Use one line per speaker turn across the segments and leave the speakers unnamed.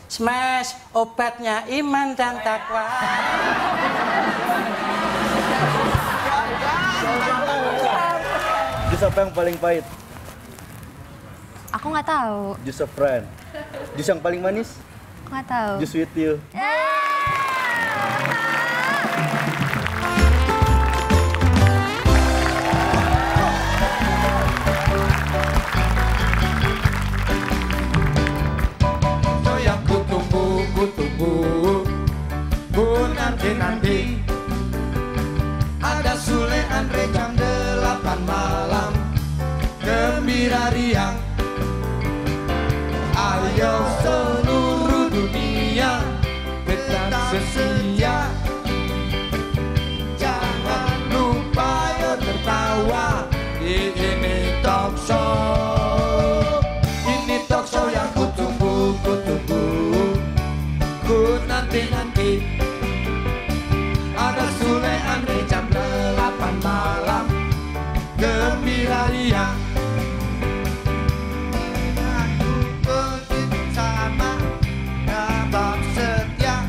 Smash, obatnya iman dan takwa.
Jus apa yang paling pahit?
Aku nggak tahu.
Jus a friend. Jus yang paling manis?
Aku nggak tahu.
Jus with you.
Yang kutunggu, nanti ada Sule Andre jam 8 malam, gembira riang. Ayo seluruh dunia tetap setia, jangan lupa yo tertawa di ini talk show. Ini talk show yang kutunggu, ku nanti. Ada Sule Andre jam 8 malam, gembira riang. Aku bersama tetap setia,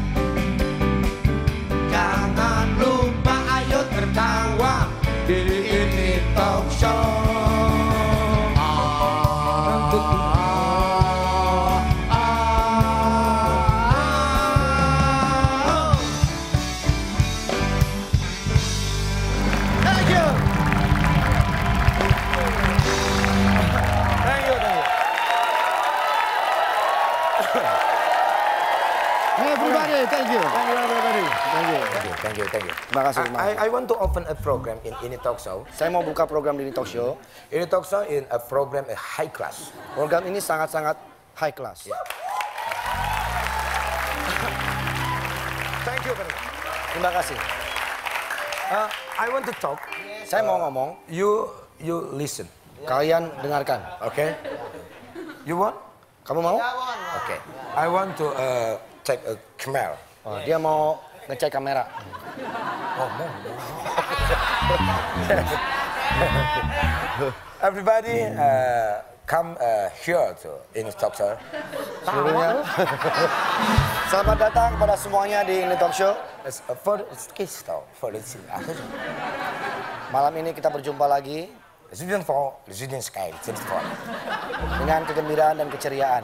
jangan lupa ayo tertawa di ini talk show.
Thank you.
Terima kasih.
I want to open a program in Ini Talk Show.
Saya mau buka program di Ini Talk Show.
Ini Talk Show in a program a high class.
Program ini sangat-sangat high class.
Yeah. Thank you very much.
Terima kasih.
I want to talk.
Saya mau ngomong.
You listen.
Kalian dengarkan.
Okay. You want?
Kamu mau?
Okay. I want to take a camera.
Oh, dia mau ngecek kamera.
Oh, no. Everybody come here to Ini Talk Show.
Seluruhnya. Selamat datang kepada semuanya di Ini Talk Show. Malam ini kita berjumpa lagi dengan kegembiraan dan keceriaan.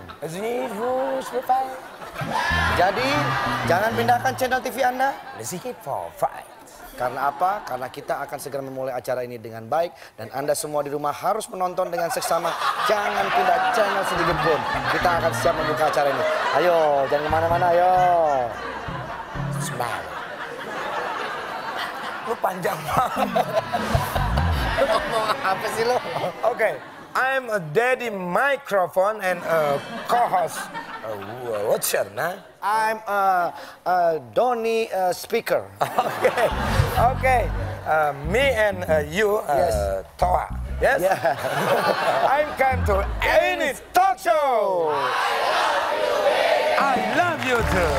Jadi, jangan pindahkan channel TV Anda. Karena apa? Karena kita akan segera memulai acara ini dengan baik. Dan Anda semua di rumah harus menonton dengan seksama. Jangan pindah channel sedikit pun. Kita akan siap membuka acara ini. Ayo, jangan kemana-mana, ayo.
Smile. Lu panjang banget.
Lu ngomong apa sih lu?
Okay, I'm a daddy microphone and a co-host. What's your name?
I'm Donny speaker.
Okay. Me and you, Toa. Yes?
Yeah.
I'm come to Ini Talk Show. I love you too.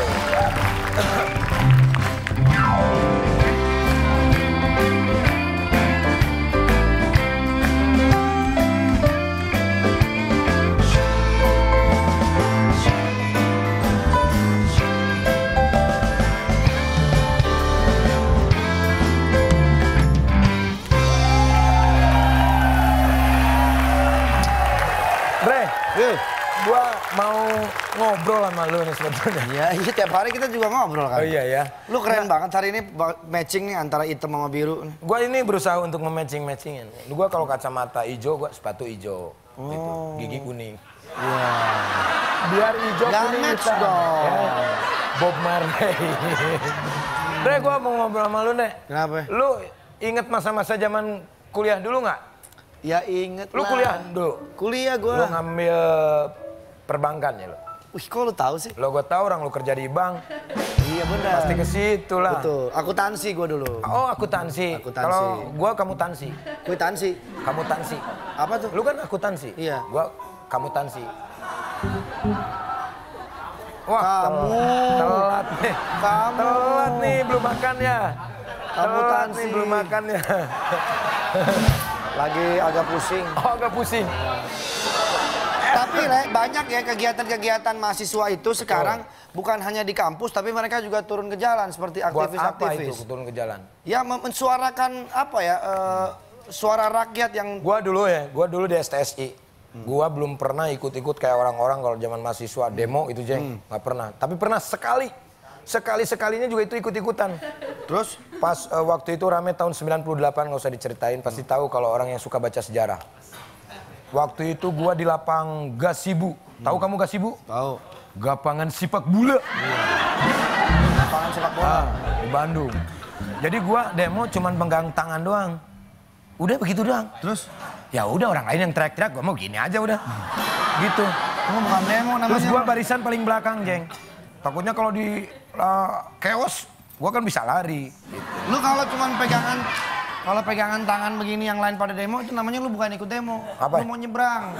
Gua mau ngobrol sama lu nih sebetulnya.
Iya, tiap hari kita juga ngobrol kan.
Oh iya ya.
Lu keren banget hari ini matching nih antara hitam sama biru.
Gua ini berusaha untuk mematching-matchingin. Gua kalau kacamata hijau, gua sepatu hijau. Gitu. Gigi kuning.
Iya.
Biar hijau kuning
match
hitam.
dong.
Ya. Bob Marley. Dre, gua mau ngobrol sama lu, Nek.
Kenapa?
Lu inget masa-masa zaman kuliah dulu nggak?
Ya inget
Lu
lah.
kuliah dulu?
Kuliah gua.
Lu ngambil perbankan ya lu?
Wih, kok lu tahu sih?
Lo gue tahu orang lu kerja di bank.
Iya benar.
Pasti ke situ lah.
Betul. Akuntansi gua dulu.
Oh, akuntansi. Kalau gua kamutansi.
Kwitansi.
Kamutansi.
Apa tuh?
Lu kan akuntansi.
Iya.
Gua kamutansi. Wah,
Kamu.
telat nih.
Kamu.
Telat nih belum makan ya. Telat nih
Kamutansi.
belum makan ya.
Lagi agak pusing.
Oh, agak pusing.
Tapi Le, banyak ya kegiatan-kegiatan mahasiswa itu sekarang bukan hanya di kampus, tapi mereka juga turun ke jalan seperti
Buat apa
aktivis-aktivis.
itu turun ke jalan?
Ya mensuarakan apa ya, suara rakyat yang...
Gua dulu di STSI. Gua belum pernah ikut-ikut kayak orang-orang kalau zaman mahasiswa demo itu Jeng, nggak pernah. Tapi pernah sekalinya juga itu ikut-ikutan. Terus pas waktu itu rame tahun 98, nggak usah diceritain, pasti tahu kalau orang yang suka baca sejarah. Waktu itu gua di lapang Gasibu. Tahu kamu Gasibu?
Tahu.
Gapangan sepak bola.
Lapangan sepak bola.
Di Bandung. Jadi gua demo cuman pegang tangan doang. Udah begitu doang.
Terus?
Ya udah orang lain yang teriak-teriak, gua mau gini aja udah. Gitu.
Oh, bukan demo namanya.
Terus gua barisan paling belakang, Jeng. Takutnya kalau di chaos, gua kan bisa lari. Gitu.
Lu kalau pegangan tangan begini yang lain pada demo itu namanya lu bukan ikut demo.
Apa?
Lu mau nyebrang.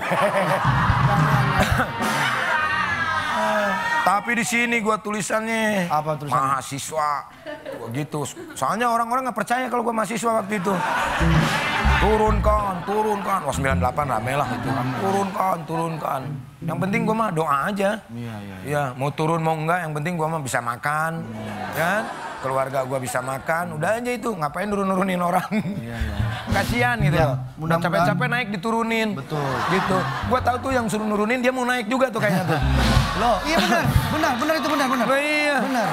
Tapi di sini gua tulisannya
Apa tulisannya?
mahasiswa. Gua gitu. Soalnya orang-orang nggak percaya kalau gua mahasiswa waktu itu. Turunkan. Wah 98 rame lah itu. Turunkan. Yang penting gua mah doa aja. Iya, mau turun mau enggak, yang penting gua mah bisa makan. Kan? Keluarga gua bisa makan, udah aja itu. Ngapain nurunin orang? Kasihan gitu.
Ya, mudah-mudahan.
Capek-capek naik diturunin.
Betul.
Gitu. Gua tahu tuh yang suruh nurunin dia mau naik juga tuh kayaknya tuh.
Loh, iya benar itu benar.
Oh, iya.
Benar.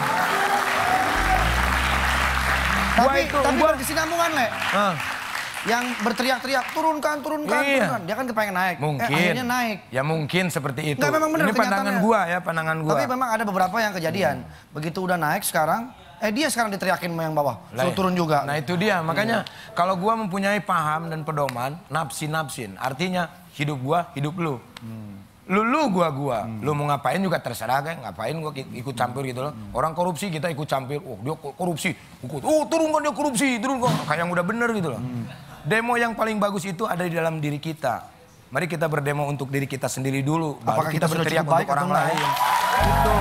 Tapi berkesinambungan, Le. Yang berteriak-teriak turunkan.
Iya.
Dia kan kepengen naik.
Mungkin.
Akhirnya naik.
Ya mungkin seperti itu.
Nggak, memang benar
ini pandangan gua. Tapi
memang ada beberapa yang kejadian. Begitu udah naik sekarang, dia sekarang diteriakin sama yang bawah. Suruh turun juga.
Nah itu dia, makanya kalau gua mempunyai paham dan pedoman, nafsin. Artinya hidup gua, hidup lu. Lu gua. Lu mau ngapain juga terserah kan, ngapain gua ikut campur gitu loh. Orang korupsi kita ikut campur, dia korupsi. Turunkan dia korupsi, turunkan. Kayak yang udah bener gitu loh. Demo yang paling bagus itu ada di dalam diri kita. Mari kita berdemo untuk diri kita sendiri dulu.
Apakah kita sudah
berteriak
cukup baik
untuk orang
atau enggak?
lain. Gitu.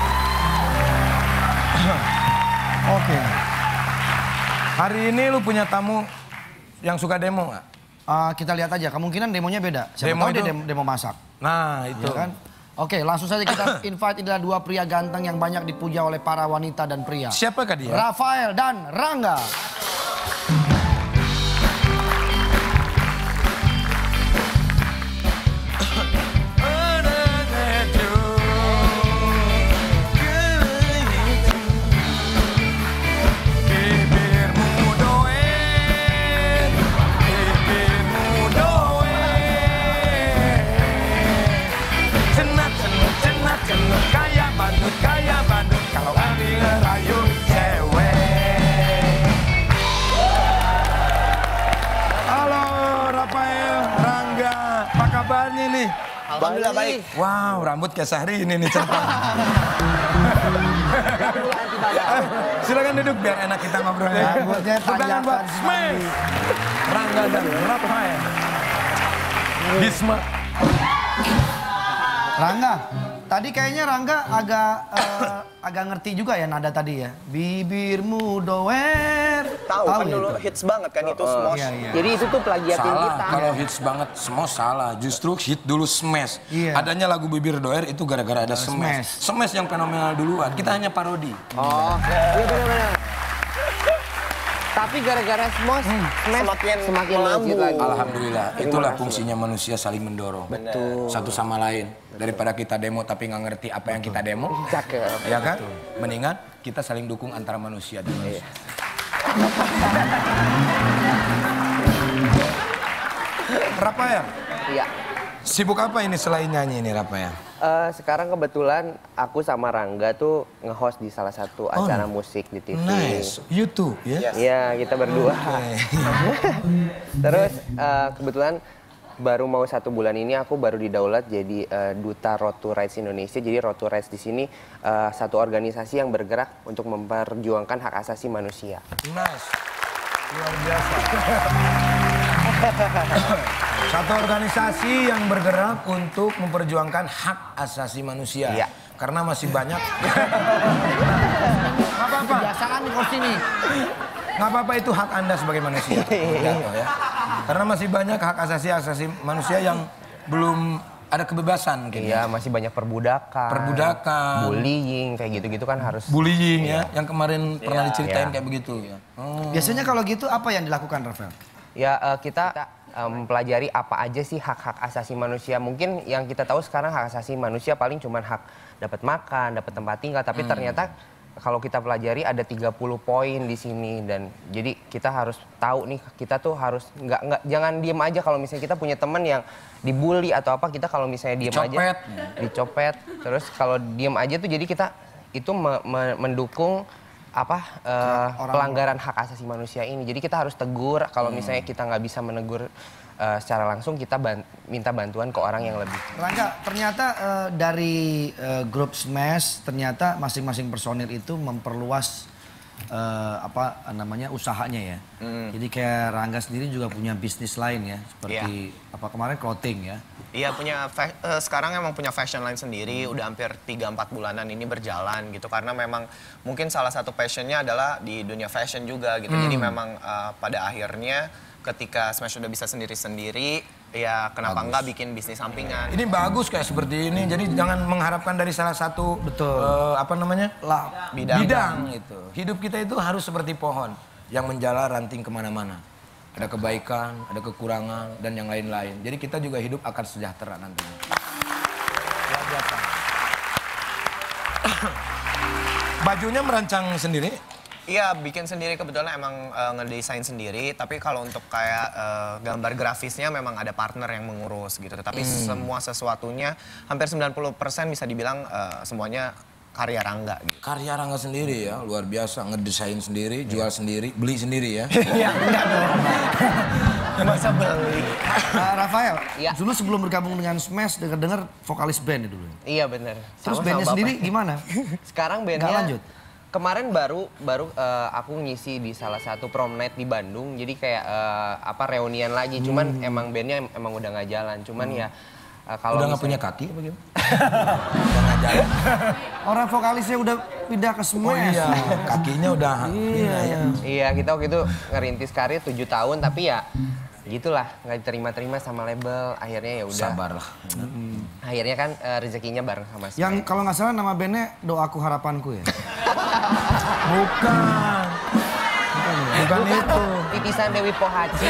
Oke.
Hari ini lu punya tamu yang suka demo nggak?
Kita lihat aja, kemungkinan demonya beda. Siapa
Demo
tahu dia
itu-
demo masak.
Nah itu
Ya kan? Oke, langsung saja kita invite inilah dua pria ganteng yang banyak dipuja oleh para wanita dan pria.
Siapakah dia?
Rafael dan Rangga.
Kaya Bandung kalau kami ngerayu cewek. Halo Rafael, Rangga, apa kabarnya nih?
Alhamdulillah baik.
Wow, rambut kayak Sahri ini nih centang. Silakan duduk biar enak kita ngobrolnya.
Rambutnya
Tepuk tangan buat
tanjakan
Smash, Rangga dan Rafael. Bisma.
Rangga, tadi kayaknya Rangga agak ngerti juga ya nada tadi ya. Bibirmu doer.
Tahu kan
gitu?
dulu hits banget kan itu Smosh.
Iya, iya.
Jadi itu tuh plagiatin
Salah,
kita.
kalau hits banget Smash salah. Justru hit dulu Smash.
Iya.
Adanya lagu Bibir Doer itu gara-gara ada Smash. Smash yang fenomenal duluan, kita hanya parodi.
Oh, iya benar-benar. Tapi gara-gara Smosh, semakin melejit lagi.
Alhamdulillah, itulah fungsinya manusia saling mendorong.
Betul.
Satu sama lain. Daripada kita demo tapi nggak ngerti apa yang kita demo.
Cakep.
Ya kan? Mendingan kita saling dukung antara manusia dan manusia. Rafael,
Iya.
sibuk apa ini selain nyanyi ini Rafael?
Sekarang kebetulan aku sama Rangga tuh nge-host di salah satu acara musik di TV.
Nice, YouTube ya?
Iya, kita berdua.
Oke.
Terus kebetulan baru mau 1 bulan ini aku baru didaulat jadi duta Road to Rights Indonesia. Jadi Road to Rights di sini satu organisasi yang bergerak untuk memperjuangkan hak asasi manusia.
Nice, luar biasa. Satu organisasi yang bergerak untuk memperjuangkan hak asasi manusia.
Iya.
Karena masih banyak. Apa-apa.
Kebiasaan di kursi nih.
Nggak apa-apa, itu hak Anda sebagai manusia. Ya. Karena masih banyak hak asasi manusia yang belum ada kebebasan mungkin.
Iya, masih banyak perbudakan.
Perbudakan.
Bullying, kayak gitu-gitu kan harus.
Bullying ya, yang kemarin pernah diceritain
Iya.
kayak begitu ya.
Biasanya kalau gitu apa yang dilakukan, Rafael?
Ya kita mempelajari apa aja sih hak-hak asasi manusia. Mungkin yang kita tahu sekarang hak asasi manusia paling cuma hak dapat makan, dapat tempat tinggal. Tapi ternyata kalau kita pelajari ada 30 poin di sini. Dan jadi kita harus tahu nih, kita tuh harus jangan diem aja kalau misalnya kita punya teman yang dibully atau apa. Kita kalau misalnya diem aja, dicopet. Terus kalau diem aja tuh jadi kita itu mendukung pelanggaran hak asasi manusia ini. Jadi kita harus tegur. Kalau misalnya kita nggak bisa menegur secara langsung, kita minta bantuan ke orang yang lebih.
Rangga, ternyata dari grup Smash ternyata masing-masing personil itu memperluas usahanya ya. Jadi kayak Rangga sendiri juga punya bisnis lain ya, seperti kemarin clothing ya.
Iya, sekarang emang punya fashion line sendiri, udah hampir 3-4 bulanan ini berjalan gitu. Karena memang mungkin salah satu passionnya adalah di dunia fashion juga gitu. Jadi memang pada akhirnya ketika Smash udah bisa sendiri-sendiri, ya kenapa enggak bikin bisnis sampingan.
Ini bagus kayak seperti ini, jadi jangan mengharapkan dari salah satu bidang itu. Hidup kita itu harus seperti pohon yang menjala ranting kemana-mana. Ada kebaikan, ada kekurangan, dan yang lain-lain. Jadi kita juga hidup akan sejahtera nantinya. Luar biasa. Bajunya merancang sendiri?
Iya, bikin sendiri, kebetulan emang ngedesain sendiri. Tapi kalau untuk kayak gambar grafisnya memang ada partner yang mengurus gitu. Tapi semua sesuatunya hampir 90% bisa dibilang semuanya karya Rangga gitu.
Karya Rangga sendiri ya, luar biasa. Ngedesain sendiri, jual sendiri, beli sendiri ya.
Iya, enggak dong. Masa beli.
Rafael,
Iya.
dulu sebelum bergabung dengan Smash, dengar vokalis band dulu.
Iya benar.
Terus
Sama-sama
bandnya
Bapak.
sendiri gimana?
Sekarang
Nggak
bandnya
lanjut?
kemarin baru aku ngisi di salah satu prom night di Bandung. Jadi kayak reunian lagi. Cuman emang bandnya emang udah nggak jalan. Cuman ya kalau
Udah nggak punya kaki apa gimana? Udah nggak jalan.
Orang vokalisnya udah pindah ke Smash.
Oh iya, kakinya udah pindah ya.
Iya, kita waktu itu ngerintis karir 7 tahun, tapi ya gitulah, nggak diterima-terima sama label. Akhirnya ya udah.
Sabar lah.
Akhirnya kan rezekinya bareng sama Smash.
Yang kalau nggak salah nama bandnya Doaku Harapanku ya?
Bukan. Bukan itu.
Titisan Dewi Pohaci.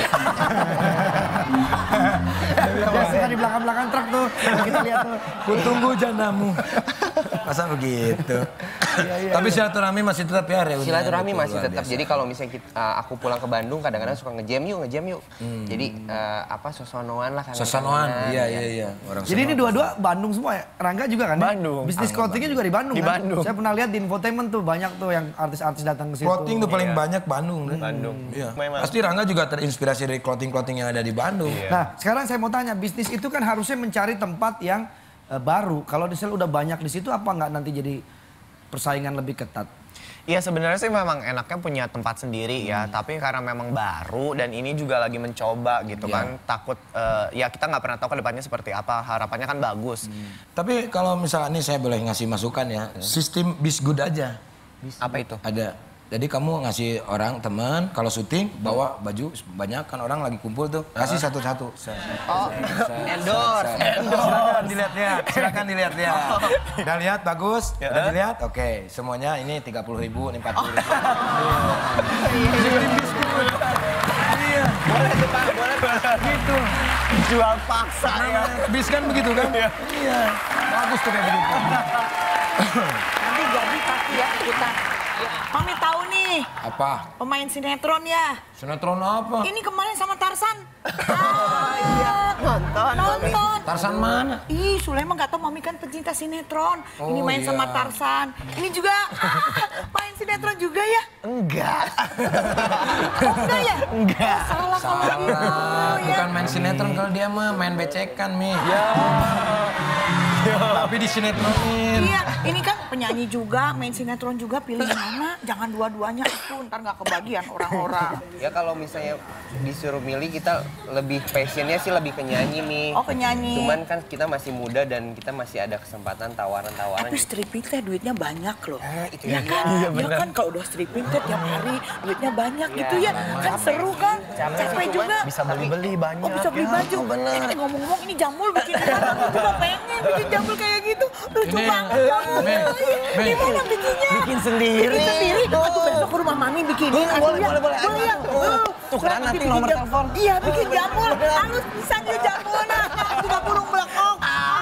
Biasa di belakang-belakang truk tuh, kita lihat tuh.
Kutunggu jandamu. Masa begitu? Tapi silaturahmi masih tetap ya reuni.
Silaturahmi masih
Luar
tetap.
biasa.
Jadi kalau misalnya aku pulang ke Bandung, kadang-kadang suka ngejam yuk. Jadi sosonoan lah.
Sosonoan, iya. Orang
Jadi ini dua-dua Bandung semua ya? Rangga juga kan?
Bandung.
Bisnis clothingnya juga di Bandung
Di
kan?
Bandung.
Saya pernah lihat di infotainment tuh banyak tuh yang artis-artis datang ke situ.
clothing tuh paling banyak Bandung.
Bandung.
Iya.
Memang.
Pasti Rangga juga terinspirasi dari clothing yang ada di Bandung.
Nah, sekarang saya mau tanya, bisnis itu kan harusnya mencari tempat yang baru. Kalau misalnya udah banyak di situ, apa nggak nanti jadi persaingan lebih ketat?
Iya, sebenarnya sih memang enaknya punya tempat sendiri ya, tapi karena memang baru dan ini juga lagi mencoba gitu kan, takut ya kita nggak pernah tahu ke depannya seperti apa, harapannya kan bagus.
Tapi kalau misalnya ini saya boleh ngasih masukan ya, sistem Bisgood aja.
Apa itu?
Ada. Jadi kamu ngasih orang teman kalau syuting bawa baju banyak kan orang lagi kumpul tuh kasih satu-satu.
Oh, endorse.
Silakan dilihat-lihat. Silakan dilihat-lihat. Udah lihat bagus? Udah dilihat? Oke, semuanya ini 30.000, ini 40.000. Iya.
Boleh tuh Pak, boleh
Gitu.
jual paksa ya.
Bis kan begitu kan? Iya. Bagus tuh kayak begitu.
Nanti jadi pasti ya ikutan. Mami tahu nih,
Apa?
pemain sinetron ya.
Sinetron apa?
Ini kemarin sama Tarsan. Iya, nonton.
Tarsan mana?
Ih, Sulaiman nggak tahu Mami kan pecinta sinetron. Ini
Oh,
main
iya.
sama Tarsan. Ini juga main sinetron juga ya?
Enggak.
Oh, enggak ya?
Enggak.
Salah kalau gitu.
Bukan main sinetron kalau dia mah main becekan, Mi. Tapi di sinetronin.
Iya, ini kan penyanyi juga, main sinetron juga, pilih mana? Jangan dua-duanya itu, ntar nggak kebagian orang-orang.
Ya kalau misalnya disuruh milih kita lebih passionnya sih lebih ke nyanyi nih.
Oh, ke nyanyi.
Cuman kan kita masih muda dan kita masih ada kesempatan tawaran-tawaran.
Tapi stripping teh duitnya banyak loh.
Itu
ya kan? Ya kan kalau udah stripping teh tiap hari duitnya banyak gitu ya. Kan seru kan? Capek juga.
Bisa beli-beli banyak.
Oh, bisa beli baju. Ngomong-ngomong ini Jambul bikin aku juga pengen bikin Jambul kayak gitu. Lucu banget Jambul. Gimana bikinnya?
Bikin sendiri.
Bikin sendiri. Aku besok ke rumah Mami bikinin.
Boleh.
Ya?
Tukeran nanti nomor telepon.
Iya, bikin Jambul. Halus bisa dia Jambul. Nah, juga burung belekong.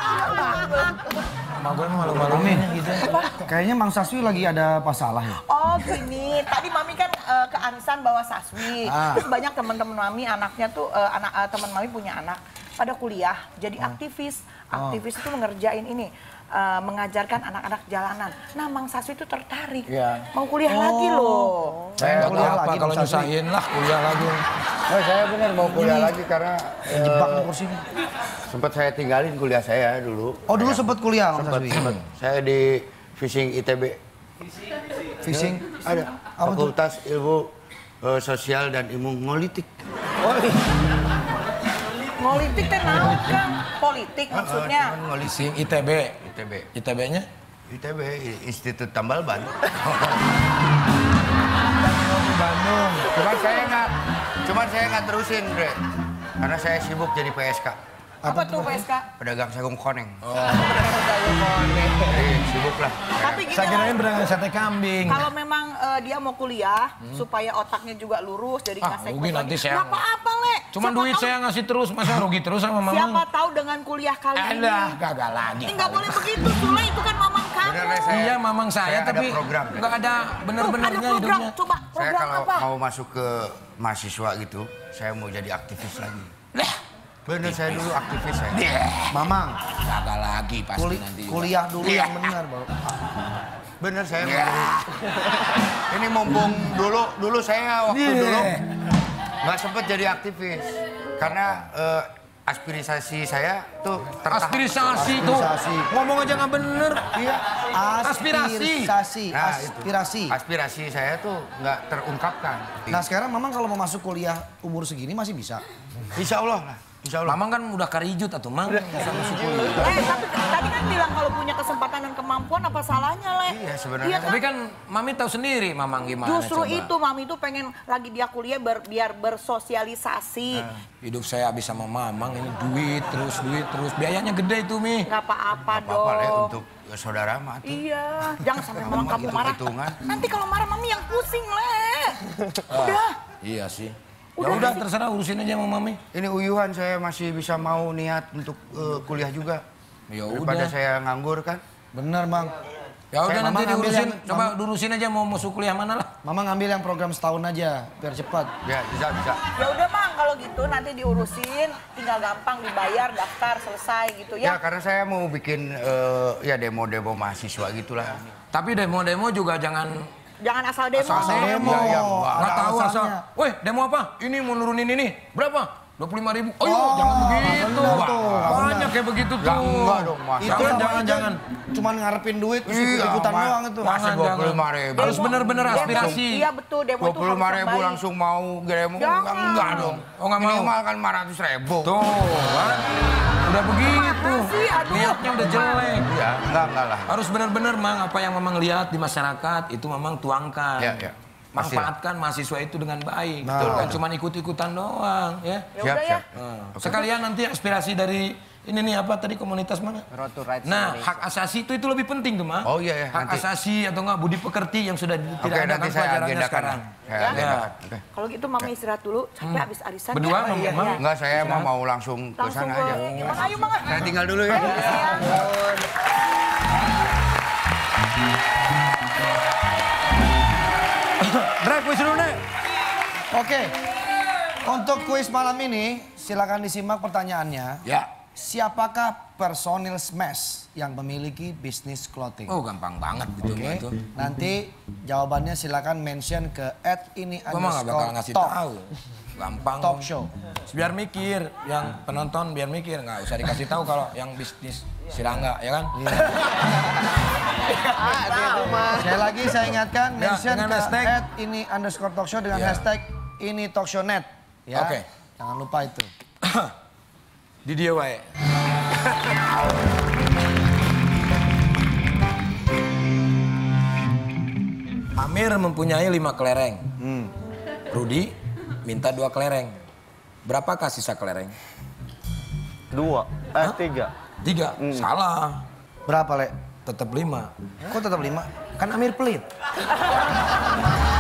Mak gue malu-maluin gitu.
Kayaknya Mang Saswi lagi ada masalah ya?
Oh gini, tadi Mami kan ke arisan bawa Saswi. Terus banyak teman-teman Mami, anaknya tuh, teman Mami punya anak. Pada kuliah, jadi aktivis. Aktivis itu mengerjain ini, mengajarkan anak-anak jalanan. Nah, Mang Saswi itu tertarik. Mau kuliah lagi loh.
Saya
Gak
kuliah
apa
lagi
kalau
Mang Saswi.
nyusahin lah kuliah lagi.
Oh, saya benar mau kuliah lagi karena
jebak
nih kursinya. Sempat saya tinggalin kuliah saya dulu.
Oh dulu sempat kuliah Mang Saswi?
Sempat. Saya di Fishing ITB.
Fishing?
Ada. Fakultas Ilmu Sosial dan Imunologi.
Ngolitik teh naon kan? Politik maksudnya.
Sing ITB. ITB-nya?
ITB, Institut Tambal Ban.
Bandung.
Cuman saya nggak terusin, Bre. Karena saya sibuk jadi PSK.
Apa tuh PSK?
Pedagang sagung koneng.
Koneng.
Sibuk lah.
Tapi gini
Saya kirain
lah,
pedagang sate kambing.
kalau memang dia mau kuliah supaya otaknya juga lurus jadi nggak
rugi nanti saya.
Nggak apa-apa Le.
Cuman
Siapa
duit
tahu-
saya ngasih terus, masa rugi terus sama
Siapa
Mamang?
tahu dengan kuliah kali ini.
Alah, gagal lagi.
Nggak boleh begitu Sule, itu kan mamang kamu.
Bener, Le,
Iya Mamang saya,
ada
tapi
program.
nggak ada
Ada
bener-benernya
program,
hidupnya.
coba
Saya
program
kalau
apa?
mau masuk ke mahasiswa gitu, saya mau jadi aktivis lagi. Bener, saya dulu aktivis saya.
Mamang,
Gagal lagi pasti nanti.
kuliah dulu yang benar Bang.
Bener, saya mau jadi. Ini mumpung dulu saya waktu dulu nggak sempet jadi aktivis. Karena aspirasi saya tuh tertahan.
Aspirasi tuh. Ngomong aja nggak bener.
Iya.
Aspirasi.
Nah,
Aspirasi.
Aspirasi saya tuh nggak terungkapkan.
Nah sekarang Mamang kalau mau masuk kuliah umur segini masih bisa?
Insya Allah lah. Insya Allah.
Mamang kan udah karijut atuh Mang.
Tapi tadi kan bilang kalau punya kesempatan dan kemampuan apa salahnya Le?
Iya, sebenarnya.
Iya kan?
Tapi kan Mami tahu sendiri Mamang gimana.
Justru
coba.
itu Mami itu pengen lagi dia kuliah biar bersosialisasi.
Hidup saya habis sama Mamang ini duit terus. Biayanya gede itu Mi.
Nggak apa-apa dong.
Apa-apa Le untuk saudara mah.
Iya, jangan sampai Mamang kamu
Itu
marah.
hitungan.
Nanti kalau marah Mami yang pusing Le. Udah.
Iya sih. Ya udah terserah urusin aja sama Mami.
Ini uyuhan saya masih bisa mau niat untuk kuliah juga.
Ya
Daripada
udah.
saya nganggur kan.
Bener Bang.
Ya udah
Saya
nanti
Mamang ambil
diurusin.
yang-
Coba diurusin aja mau masuk kuliah mana lah.
Mamang ngambil yang program setahun aja biar cepat.
Ya bisa.
Ya udah Mang, kalau gitu nanti diurusin, tinggal gampang dibayar, daftar, selesai gitu
Ya
ya.
karena saya mau bikin ya demo-demo mahasiswa gitulah.
Tapi demo-demo juga jangan
Jangan asal demo.
asal demo.
Ya, ya,
Nggak tahu asal.
alasannya.
Weh demo apa? Ini mau nurunin ini. Berapa? 25.000. Oh iya, jangan begitu.
bener tuh, nggak
Banyak kayak begitu tuh.
Ya, enggak dong, Mas.
Itu sama aja
Jangan.
cuman ngarepin duit terus
Iya,
ikutan
Mas.
doang itu.
Masih
Jangan,
25.000.
Harus bener-bener aspirasi.
Iya betul, demo itu harus yang
25.000
baik.
langsung mau demo.
Jangan.
Enggak dong.
Oh, nggak mau.
Minimal kan 500.000.
Tuh, kan? Udah begitu.
sih, aduh.
Niatnya udah jelek.
Ya, enggak lah.
Harus benar-benar Mang apa yang Mamang lihat di masyarakat itu Mamang tuangkan.
Ya.
Manfaatkan mahasiswa itu dengan baik.
Betul.
Kan cuma ikut-ikutan doang ya.
Ya udah ya.
Sekalian nanti aspirasi dari ini nih apa tadi komunitas mana?
Road to Rights
Nah,
Indonesia.
hak asasi itu lebih penting tuh, Mang.
Oh iya, ya,
Hak
nanti.
asasi atau enggak budi pekerti yang sudah tidak
Oke,
ada
nanti
kan
saya
pelajarannya
agendakan.
sekarang.
Saya
Ya.
agendakan. Oke.
Kalau gitu Mami istirahat dulu, capek habis arisan.
Berdua,
ya.
Mami,
Iya,
Mang?
iya.
Enggak, saya mau langsung ke
Langsung
sana
ke
aja.
gimana? Ayo Mang.
Saya tinggal dulu ya.
Drive kuis dulu, Nek.
Oke. Untuk kuis malam ini silakan disimak pertanyaannya.
Ya.
Siapakah personil Smash yang memiliki bisnis clothing?
Oh, gampang banget gitu
Oke.
itu.
Nanti jawabannya silakan mention ke @ini
Gua mah gak bakal ngasih tahu. Gampang.
Talk show.
Biar mikir, yang penonton biar mikir, nggak usah dikasih tahu kalau yang bisnis Si Rangga, ya kan?
Sekali lagi saya ingatkan, mention
dengan
ke
hashtag
@ini_talkshow dengan
Ya.
hashtag ini talkshow.net. Ya.
Oke.
Jangan lupa itu.
Di dia wae. Amir mempunyai 5 kelereng. Rudi minta 2 kelereng. Berapakah sisa kelereng?
3.
3. Salah.
Berapa, Le?
Tetap 5.
Kok tetap 5?
Kan Amir pelit.